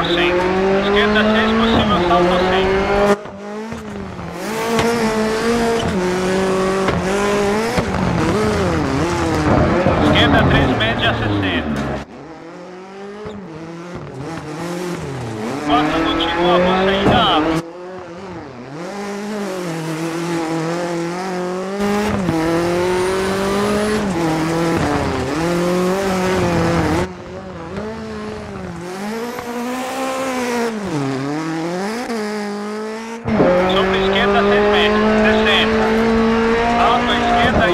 100. Esquerda 6, possível salto 100. Esquerda 3, média 60. 4, continua, boa saída alta. Sobre esquerda 6 metros, 60. Alto à esquerda e...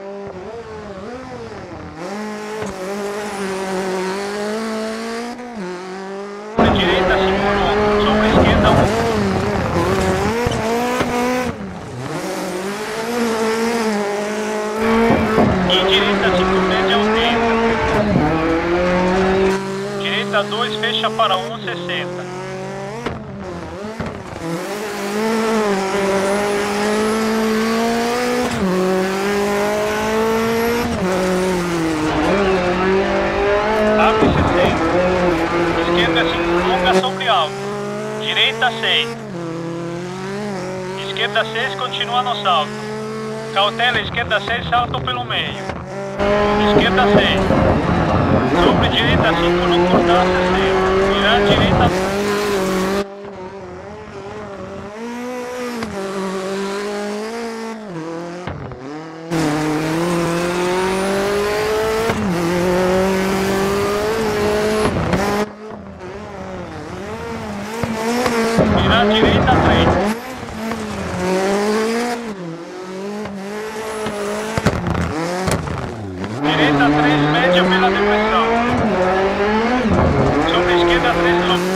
direita 5 longo, sobre esquerda 1. E direita 5 média 80. Direita 2, fecha para 1, 60. Abre 60. Esquerda 5 longa sobre alto. Direita 6. Esquerda 6 continua no salto. Cautela, esquerda 6 salto pelo meio. Esquerda 6. Sobre direita 5 não cortar 60. Virar direita. Virar direita 3. Direita 3, média pela depressão. Sobre esquerda 3 longa.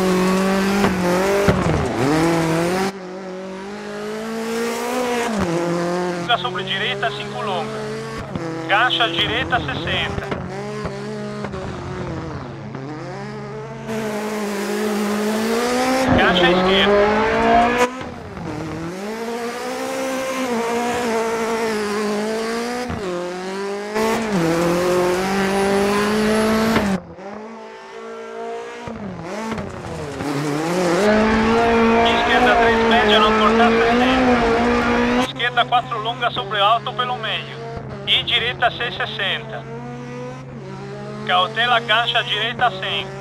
Sobre direita 5 longa. Caixa direita 60. Caixa esquerda. Esquerda 3 média, não cortar 60. Esquerda 4 longa sobre alto pelo meio. E direita 660. Cautela, caixa direita 100.